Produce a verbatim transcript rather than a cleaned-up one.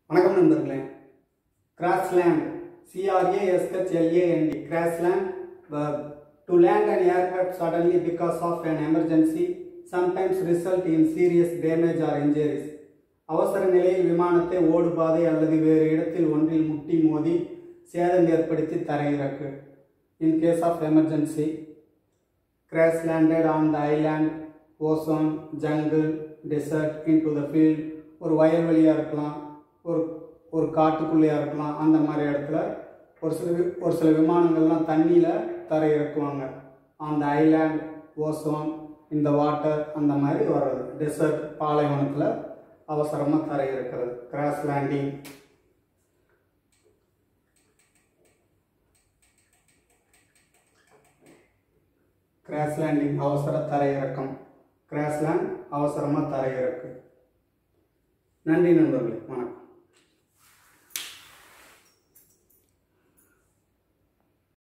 வணக்கம் நண்பர்களே. Crash land C R A S H L A N D crash land verb to land an aircraft suddenly because of an emergency sometimes result in serious damage or injuries. அவசர நிலையில் விமானத்தை ஓடுபாதை அல்லது வேறு இடத்தில் ஒன்றில் முட்டி மோதி சேதம் ஏற்படுத்தி தரையிறக்கு. In case of emergency, crash landed on the island, ocean, jungle, desert, into the field. ஒரு வயல்வெளியாக இருக்கலாம், ஒரு ஒரு காட்டுக்குள்ளேயாக இருக்கலாம். அந்த மாதிரி இடத்துல ஒரு சில ஒரு சில விமானங்கள்லாம் தண்ணியில் தரை இறக்குவாங்க. அந்த ஐலாண்ட், ஓசோன், இந்த வாட்டர் அந்த மாதிரி வர்றது. டெசர்ட், பாலைவனத்தில் அவசரமாக தரை இறக்கிறது. Crash landing. கிராஷ் லேண்டிங் அவசர தரையிறக்கம். கிராஷ் லேண்ட் அவசரமாக தரையிறக்கு. நன்றி நண்பர்களே, வணக்கம்.